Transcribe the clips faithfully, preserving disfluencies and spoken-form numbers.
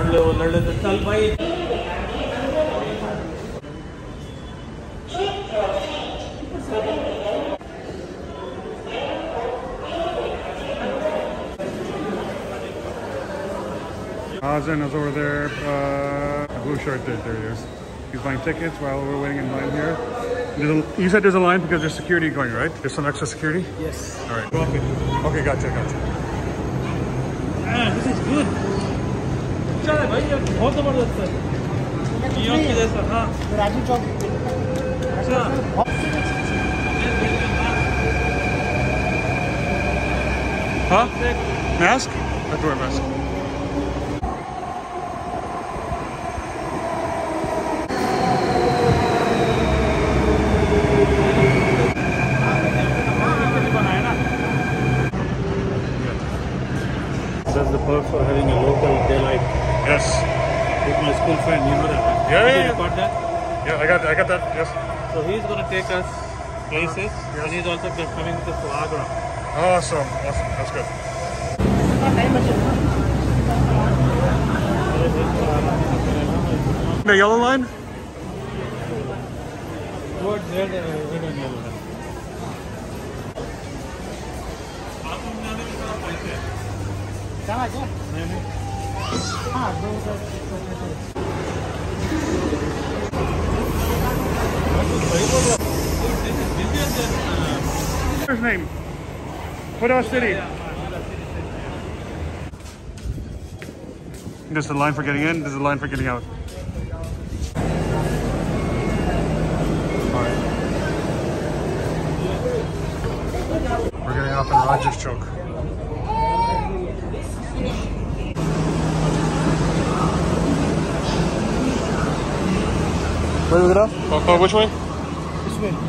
Azan is over there, uh, blue shirt, there, there he is. He's buying tickets while we're waiting in line here. There's a, you said there's a line because there's security going, right? There's some extra security? Yes. All right. Okay, okay, gotcha, gotcha. Ah, this is good. Huh? Mask? I have to wear a mask. That's the perk for having a local daylight. Yes. With my school friend, you know that. Yeah, yeah, Did you yeah. record that? Yeah, I got, I got that. Yes. So he's going to take us places, Uh, yes. and he's also coming with us to Agra. Awesome, awesome. That's good. The yellow line? Towards there, the red and yellow line. What's his name? Connaught City. This is the line for getting in, this is the line for getting out. Alright. We're getting off in Rogers Choke. Where do we get off? Oh, oh, which way? This way.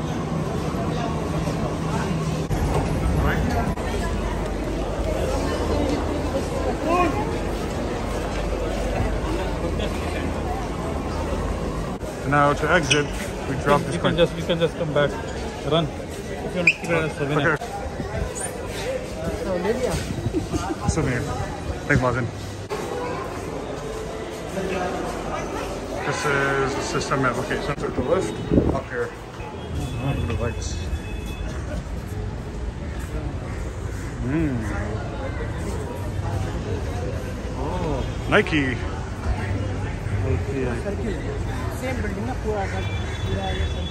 Now to exit, we drop this You can coin. just, you can just come back, run. If you want to keep it as a souvenir. Okay. Souvenir. Thanks, Martin. This is the system. Okay, so took the lift up here. Oh, look at the lights. Mm. Oh, Nike. Same building,